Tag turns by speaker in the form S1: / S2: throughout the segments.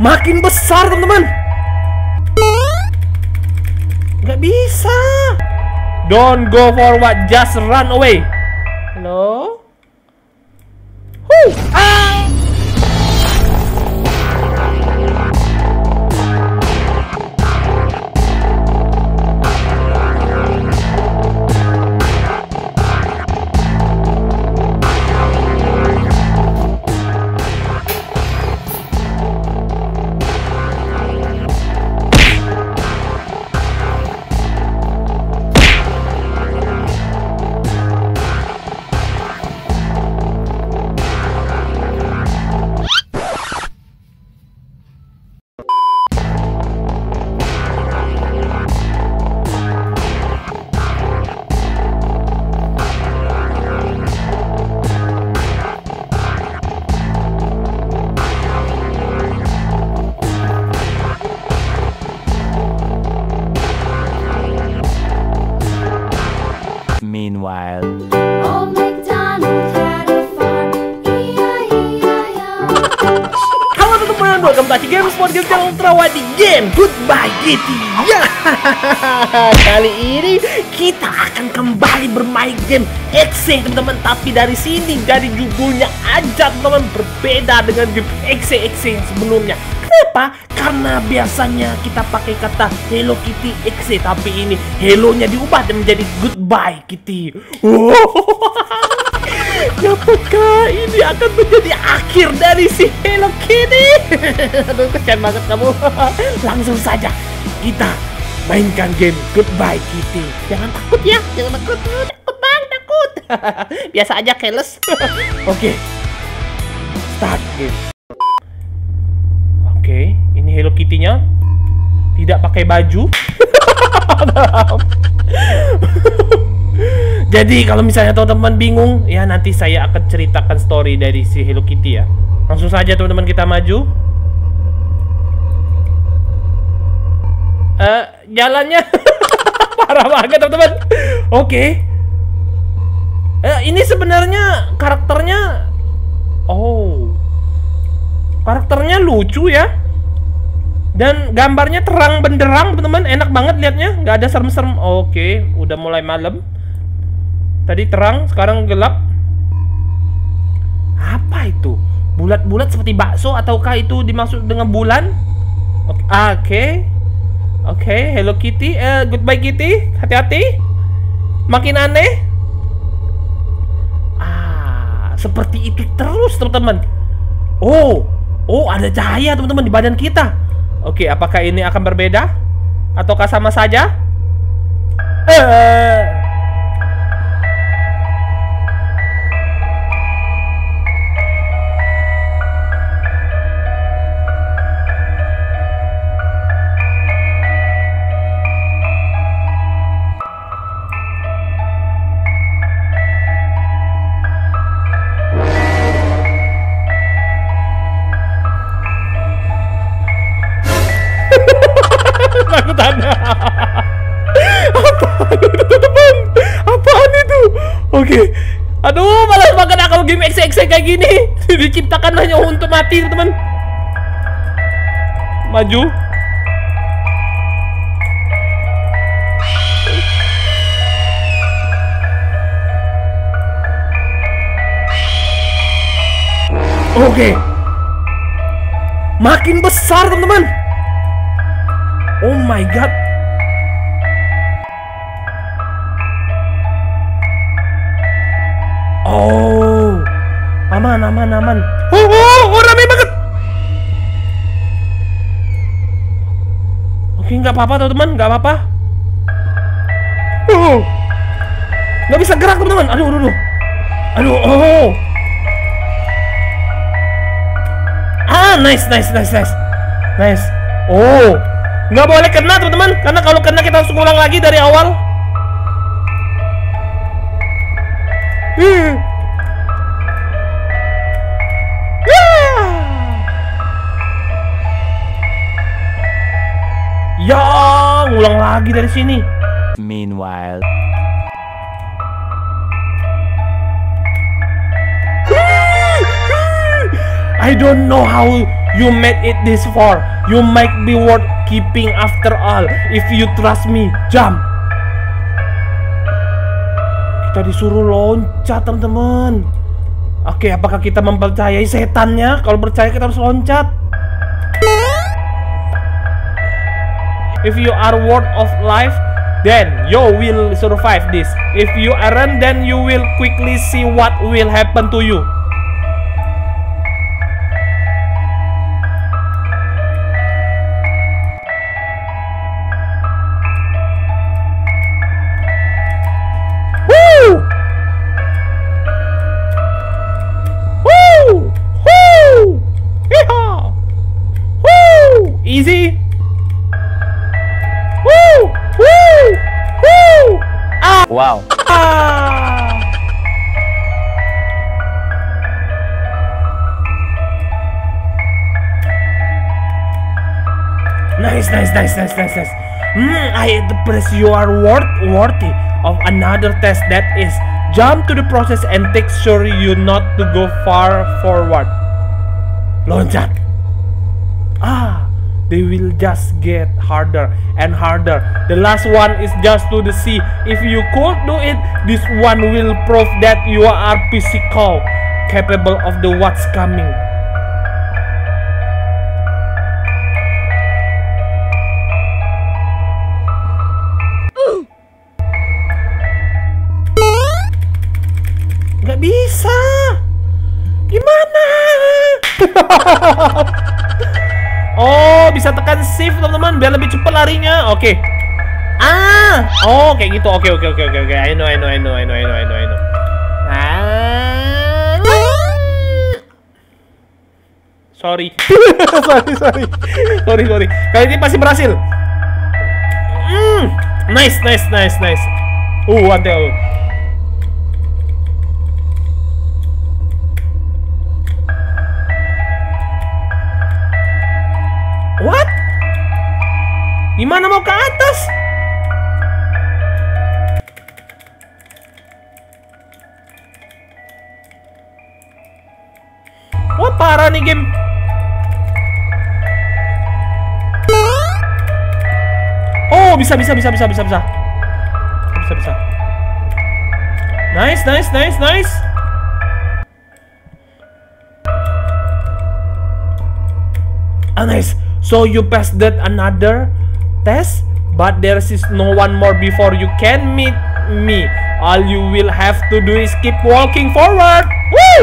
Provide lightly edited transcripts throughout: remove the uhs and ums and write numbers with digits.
S1: makin besar teman-teman. Nggak bisa. Don't go forward, just run away. Halo? Ah!
S2: Meanwhile.
S3: Old MacDonald had a farm, E-I-E-I-O.
S1: Halo teman-teman, welcome back to GameSpot, game channel terawat di game Goodbye Kitty. Ya, kali ini kita akan kembali bermain game Exe teman-teman. Tapi dari sini, dari judulnya aja teman-teman, berbeda dengan game Exe yang sebelumnya. Kenapa? Karena biasanya kita pakai kata Hello Kitty Exe, tapi ini Hello-nya diubah dan menjadi Goodbye Kitty. Apakah ini akan menjadi akhir dari si Hello Kitty? Aduh, kesian banget kamu. Langsung saja kita mainkan game Goodbye Kitty. Jangan takut ya, jangan takut. Takut bang, takut. Biasa aja, keles. Oke, start game. Oke, ini Hello Kitty-nya tidak pakai baju. Jadi kalau misalnya teman-teman bingung, ya nanti saya akan ceritakan story dari si Hello Kitty ya. Langsung saja teman-teman kita maju. Jalannya parah banget teman-teman. Oke. Ini sebenarnya karakternya, karakternya lucu ya. Dan gambarnya terang benderang teman-teman, enak banget liatnya, nggak ada serem-serem. Oke, udah mulai malam. Tadi terang, sekarang gelap. Apa itu? Bulat-bulat seperti bakso ataukah itu dimaksud dengan bulan? Oke, Hello Kitty, Goodbye Kitty, hati-hati. Makin aneh. Seperti itu terus teman-teman. Oh, ada cahaya teman-teman di badan kita. Oke, apakah ini akan berbeda? Ataukah sama saja? Takutannya. Apaan itu teman? Apaan itu? Oke. Aduh, malas banget aku game Exe kayak gini. Diciptakan hanya untuk mati teman. Maju. Oke. Makin besar teman-teman. Oh my god. Oh, aman. Oh, rame banget. Oke, nggak apa-apa teman-teman, nggak apa-apa. Nggak bisa gerak teman-teman. Aduh. Nice. Oh, nggak boleh kena teman-teman, karena kalau kena kita harus ulang lagi dari awal. Ya, ngulang lagi dari sini.
S2: Meanwhile.
S1: I don't know how you made it this far. You might be worth keeping after all. If you trust me, jump. Kita disuruh loncat, teman-teman. Oke, apakah kita mempercayai setannya? Kalau percaya kita harus loncat. If you are worth of life, then you will survive this. If you aren't, then you will quickly see what will happen to you. Woo! Woo! Woo! Yeehaw! Woo! Easy. Woo! Woo! Woo! Ah!
S2: Wow.
S1: Ah! Nice. I impress you are worthy of another test, that is jump to the process and take sure you not to go far forward. Loncat. They will just get harder and harder. The last one is just to the sea. If you could do it, this one will prove that you are physical, capable of the what's coming. Gak bisa. Gimana? Oh, bisa tekan shift, teman-teman, biar lebih cepat larinya. Oke. Oh, kayak gitu. Oke. I know. Sorry. Sorry. Kali ini pasti berhasil. Nice. Anteo. What? Gimana mau ke atas? Wah, parah nih game. Oh, bisa. Nice. Nice. So you passed that another test, but there is no one more before you can meet me. All you will have to do is keep walking forward. Woo!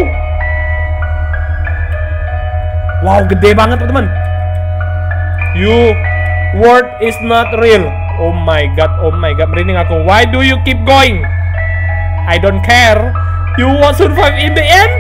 S1: Wow, gede banget, teman-teman. You word is not real. Oh my god, merinding aku. Why do you keep going? I don't care. You won't survive in the end.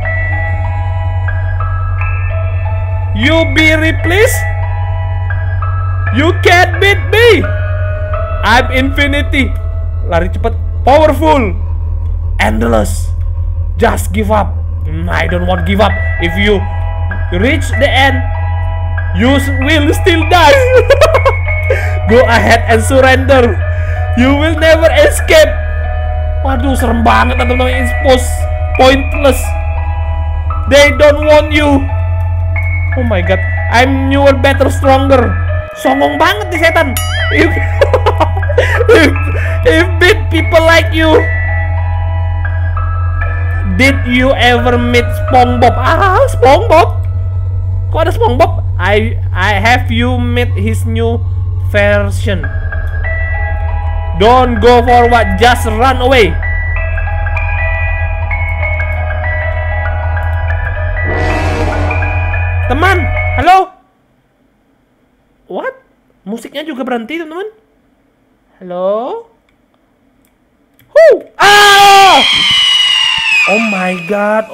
S1: You be replaced? You can't beat me. I'm infinity. Lari cepat, powerful, endless. Just give up. I don't want to give up. If you reach the end, you will still die. Go ahead and surrender. You will never escape. Waduh, serem banget, teman-teman. It's pointless. They don't want you. Oh my god, I'm newer, better, stronger. Songong banget nih setan. If beat people like you. Did you ever meet SpongeBob? SpongeBob? Kok ada SpongeBob? I have you met his new version. Don't go forward, just run away. Teman, halo? What? Musiknya juga berhenti, teman-teman. Halo? Oh my god.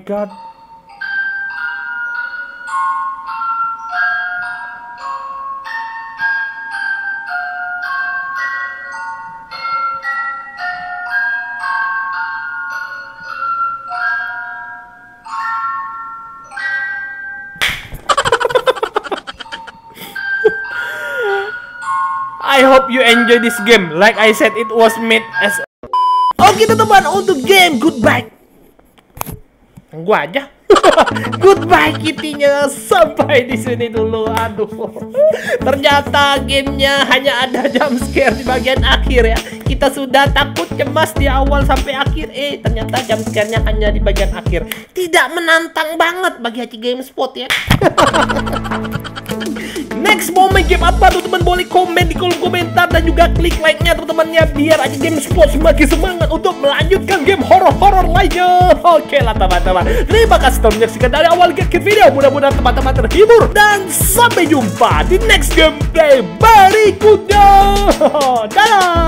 S1: I hope you enjoy this game. Like I said, it was made as... Oke, teman-teman, untuk game Goodbye. Gua aja. Goodbye Kitty-nya, sampai di sini dulu. Aduh, ternyata gamenya hanya ada jump scare di bagian akhir ya. Kita sudah takut cemas di awal sampai akhir, ternyata jump scare-nya hanya di bagian akhir. Tidak menantang banget bagi Haji GameSpot ya. Next mau main game apa tuh teman, boleh komen di kolom komentar dan juga klik like-nya teman-temannya, biar aja GameSpot semakin semangat untuk melanjutkan game horor-horor lainnya. Oke lah teman-teman, terima kasih telah menyaksikan dari awal ke akhir video. Mudah-mudahan teman-teman terhibur dan sampai jumpa di next gameplay berikutnya. Dadah.